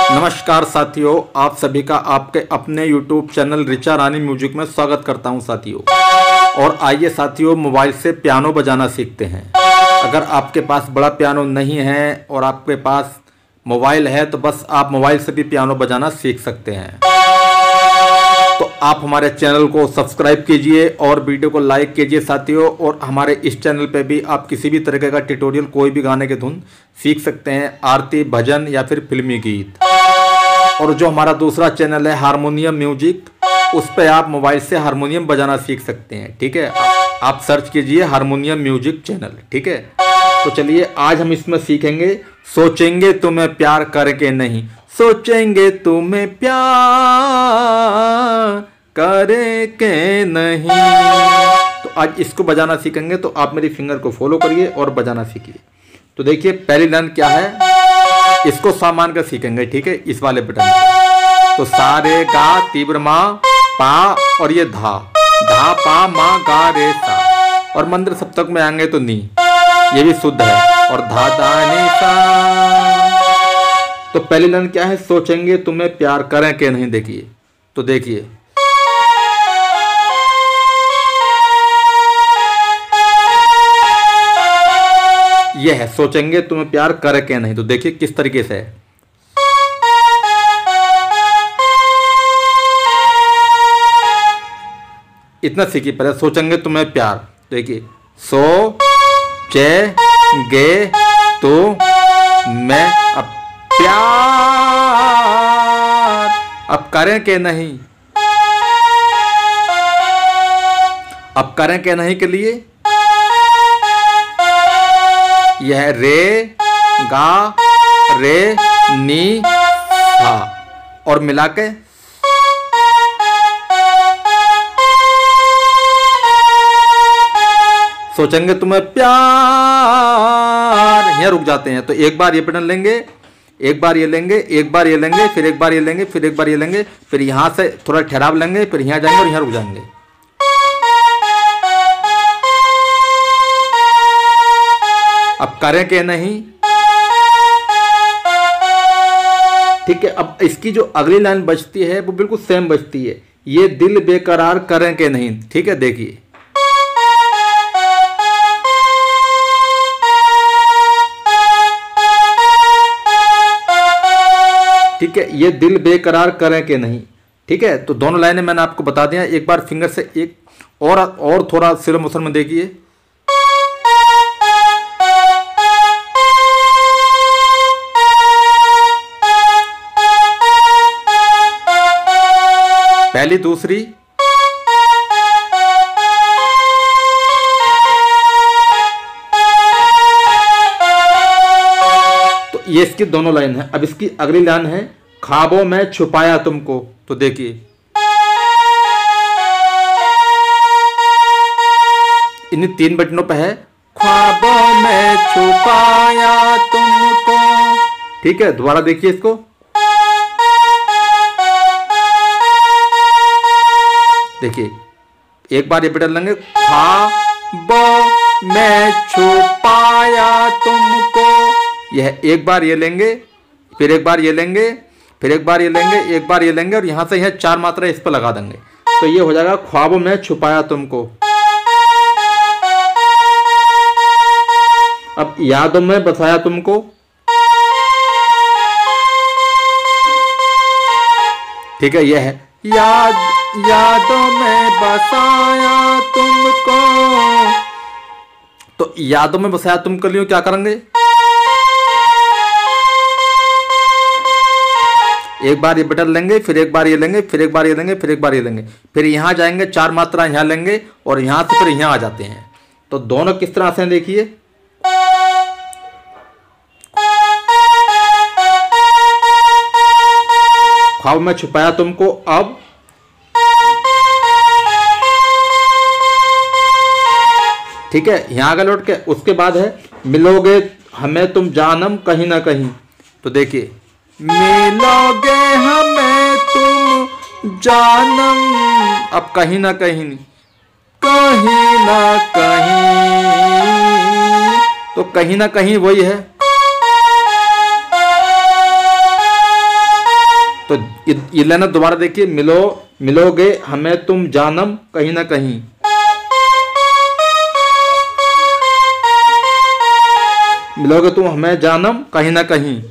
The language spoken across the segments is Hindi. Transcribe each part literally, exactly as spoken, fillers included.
नमस्कार साथियों, आप सभी का आपके अपने YouTube channel Richa Rani music में स्वागत करता हूं साथियों। और आइए साथियों, मोबाइल से पियानो बजाना सीखते हैं। अगर आपके पास बड़ा पियानो नहीं है और आपके पास मोबाइल है तो बस आप मोबाइल से भी पियानो बजाना सीख सकते हैं। तो आप हमारे चैनल को सब्सक्राइब कीजिए और वीडियो को लाइक कीजिए साथियों। और हमारे इस चैनल पे भी आप किसी भी तरीके का ट्यूटोरियल, कोई भी गाने की धुन सीख सकते हैं, आरती, भजन या फिर फिल्मी गीत। और जो हमारा दूसरा चैनल है हारमोनियम म्यूजिक, उस पर आप मोबाइल से हारमोनियम बजाना सीख सकते हैं। ठीक है, आप सर्च कीजिए हारमोनियम म्यूजिक चैनल। ठीक है, तो चलिए आज हम इसमें सीखेंगे सोचेंगे तुम्हें प्यार करके नहीं, सोचेंगे तुम्हें प्यार करे के नहीं। तो आज इसको बजाना सीखेंगे, तो आप मेरी फिंगर को फॉलो करिए और बजाना सीखिए। तो देखिए पहली लाइन क्या है, इसको सामान का सीखेंगे। ठीक है, इस वाले बटन पे तो सारे गा तीव्र मा पा और ये धा धा पा मा गा रे सा, और मंदिर सप्तक में आएंगे तो नी, ये भी शुद्ध है, और धा धा नी सा। तो पहली लाइन क्या है, सोचेंगे तुम्हें प्यार करें के नहीं। देखिए तो देखिए यह है सोचेंगे तुम्हें प्यार करें के नहीं। तो देखिए किस तरीके से है, इतना सीखिए पहले, सोचेंगे तुम्हें प्यार। देखिए सो चे गे तो मैं अब प्यार अब करें के नहीं, अब करें के नहीं के लिए यह रे गा रे नी सा और मिला के सोचेंगे तुम्हें प्यार, यहाँ रुक जाते हैं। तो एक बार ये बटन लेंगे, एक बार ये लेंगे, एक बार ये लेंगे, फिर एक बार ये लेंगे, फिर एक बार ये लेंगे, फिर यहां से थोड़ा ठहराव लेंगे, फिर यहां जाएंगे और यहां रुक जाएंगे। अब करें के नहीं। ठीक है, अब इसकी जो अगली लाइन बजती है वो बिल्कुल सेम बजती है, ये दिल बेकरार करें के नहीं। ठीक है, देखिए ठीक है, ये दिल बेकरार करें के नहीं। ठीक है, तो दोनों लाइनें मैंने आपको बता दिया। एक बार फिंगर से एक और और थोड़ा स्लो मोशन में देखिए। पहली दूसरी, तो ये इसकी दोनों लाइन है। अब इसकी अगली लाइन है ख्वाबों में छुपाया तुमको। तो देखिए इन तीन बटनों पे है ख्वाबों में छुपाया तुमको। ठीक है, दोबारा देखिए इसको, देखिए एक बार ये बटन लेंगे, ख्वाबों में छुपाया तुमको, यह एक बार ये लेंगे, फिर एक बार ये लेंगे, फिर एक बार ये लेंगे, एक बार ये लेंगे, और यहां से यह चार मात्रा इस पर लगा देंगे। तो ये हो जाएगा ख्वाबों में छुपाया तुमको। अब यादों में बसाया तुमको, ठीक है, यह है याद यादों में बसाया तुमको। तो यादों में बसाया तुमको लिए क्या करेंगे, एक बार ये बटन लेंगे, फिर एक बार ये लेंगे, फिर एक बार ये लेंगे, फिर एक बार ये लेंगे, फिर यहां जाएंगे, चार मात्रा यहां लेंगे और यहां से फिर यहां आ जाते हैं। तो दोनों किस तरह से देखिए, ख्वाब में छुपाया तुमको। अब ठीक है, यहां आगे लौट के उसके बाद है मिलोगे हमें तुम जानम कहीं ना कहीं। तो देखिए मिलोगे हमें तुम जानम, अब कहीं ना कहीं, कहीं ना कहीं, तो कहीं ना कहीं वही है तो ये, ये लेना दोबारा देखिए, मिलो मिलोगे हमें तुम जानम कहीं ना कहीं। मिलोगे तुम हमें जानम कहीं ना कहीं।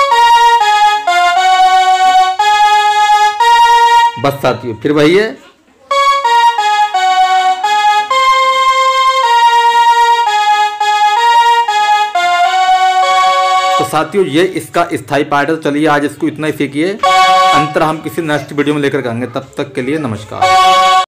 बस साथियों फिर वही है। तो साथियों ये इसका स्थाई पार्ट है। चलिए आज इसको इतना ही सीखिए, अंतर हम किसी नेक्स्ट वीडियो में लेकर आएंगे। तब तक के लिए नमस्कार।